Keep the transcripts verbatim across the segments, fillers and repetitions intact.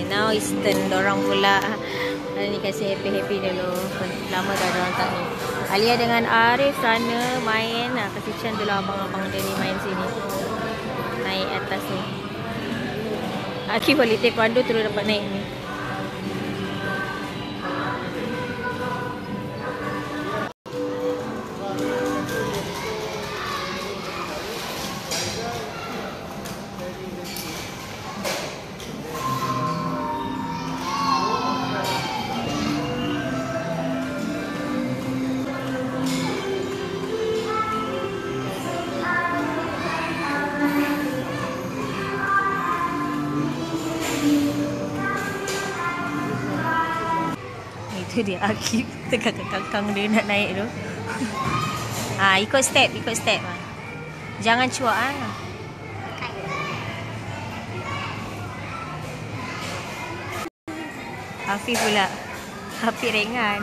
Now is turn dorang pula. Hari ni kasi happy-happy dulu. Lama dah dorang tak ni. Alia dengan Arif sana main. Nah, kesian dulu abang-abang dia ni main sini. Naik atas ni. Aki boleh taekwondo terus dapat naik ni. Itu dia Akif tengah kakang dia nak naik tu. Ah, ikut step, ikut step. Jangan cuak ah. Hafiz pula. Hafiz ringan.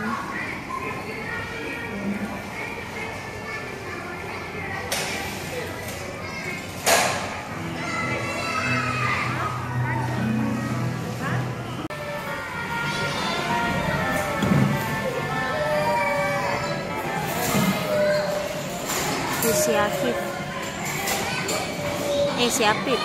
Si Afif. Eh, si Afif.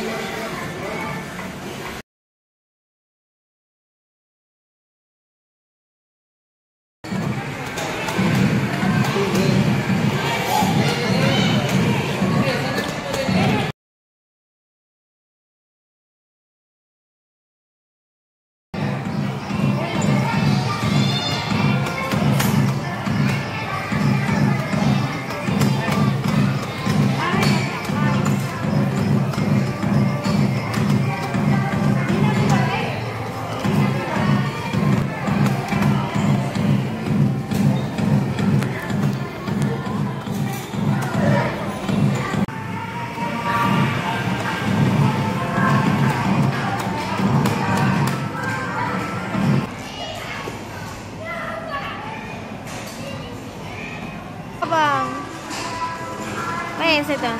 Abang. Main saya.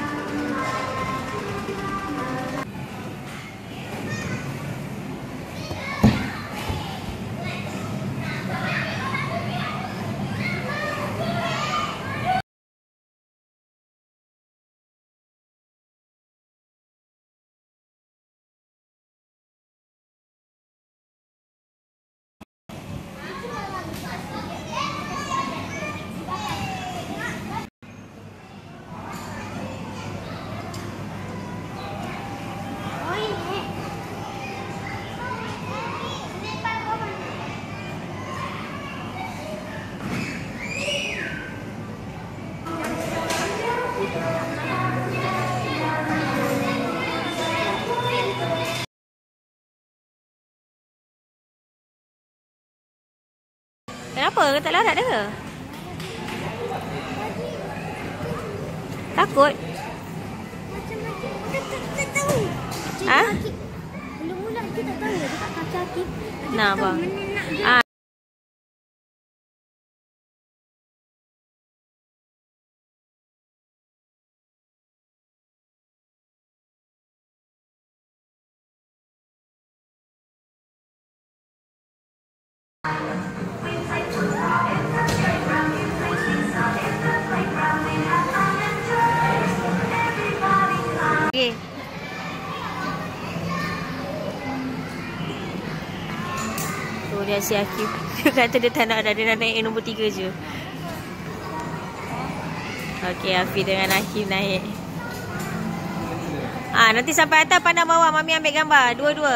Kenapa? Tak larat dah ke? Takut? Macam-macam. Kita tak tahu. Ha? Mula-mula kita tak tahu. Dekat kaki-kaki. Nah, bang. Ah. Okay. Tu dia si Akif. Dia kata dia tak nak dah. Dia nak naik nombor tiga je. Okay, Afiq dengan Akif naik. Ah, nanti sampai atas pandang bawah. Mami ambil gambar. Dua-dua.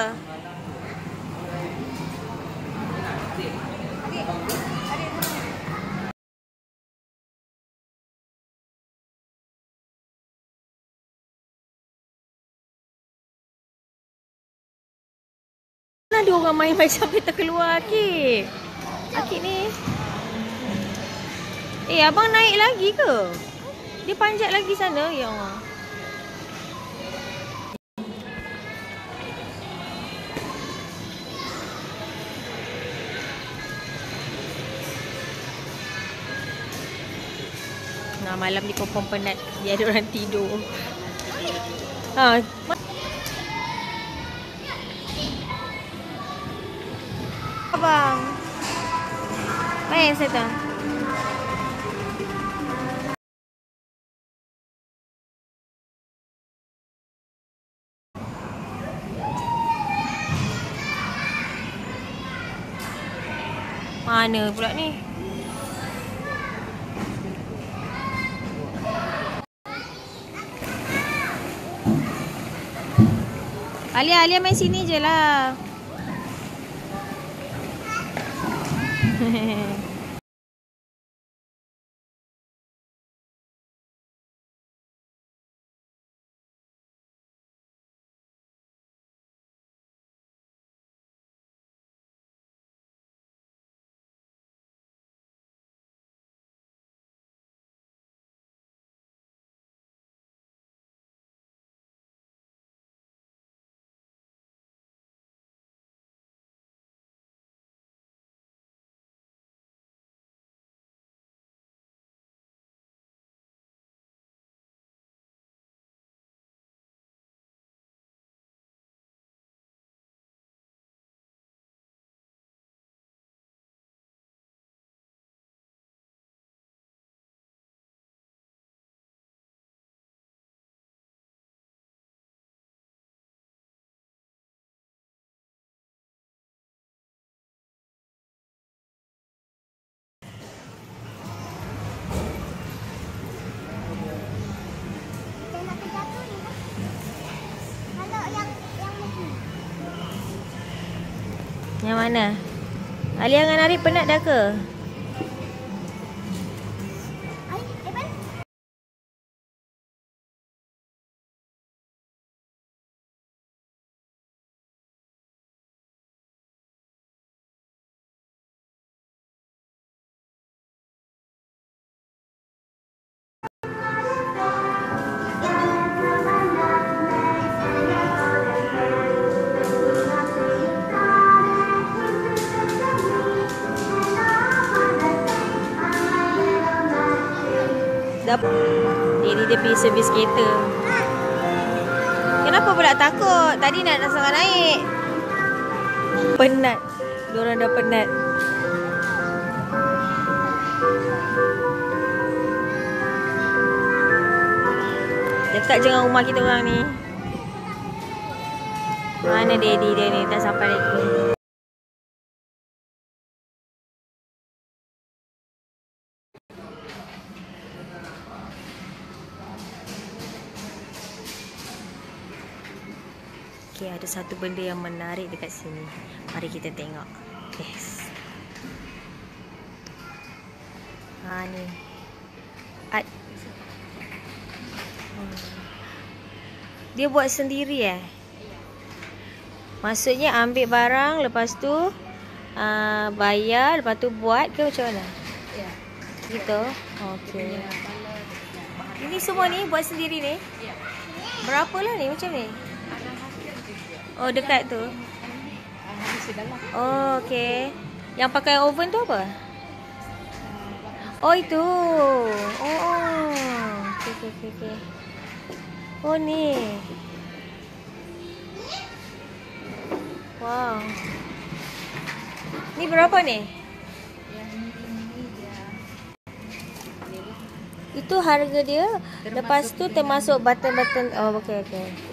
Ada orang main macam dia terkeluar Akif. Akif ni. Eh, abang naik lagi ke? Dia panjat lagi sana. Ya Allah. Nah, malam ni confirm penat. Dia ada orang tidur. Ha. abang. Main saya. Mana pula ni? Alia, Alia main sini je lah. Yang mana? Alia dengan Arif penat dah ke? Jadi dia pergi servis kereta. Kenapa pula takut? Tadi nak nak sangat naik. Penat. Diorang dah penat. Dekat je dengan rumah kita orang ni. Mana daddy dia ni? Tak sampai lagi. Okay, ada satu benda yang menarik dekat sini. Mari kita tengok. Yes. Ha ni. Art. Hmm. Dia buat sendiri eh? Maksudnya ambil barang, lepas tu uh, bayar, lepas tu buat ke macam mana? Ya. Gitu. Okey. Ini semua ni buat sendiri ni? Ya. Berapa lah ni macam ni? Oh, dekat tu. Oh, okey. Yang pakai oven tu apa? Oh, itu. Oh, oh. Okey, okey, okey. Oh, ni. Wow. Ni berapa ni? Itu harga dia. Lepas tu termasuk button-button. Oh, okey, okey.